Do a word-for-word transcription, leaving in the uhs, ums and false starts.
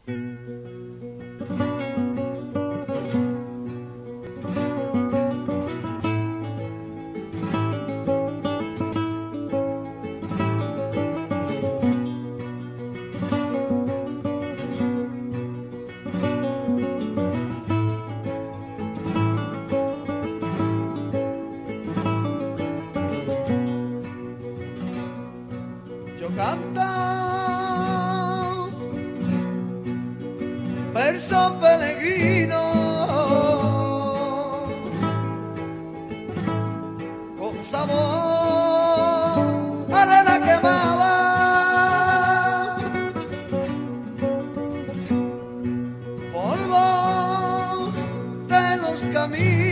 Canta verso peregrino con sabor arena quemada, polvo de los caminos.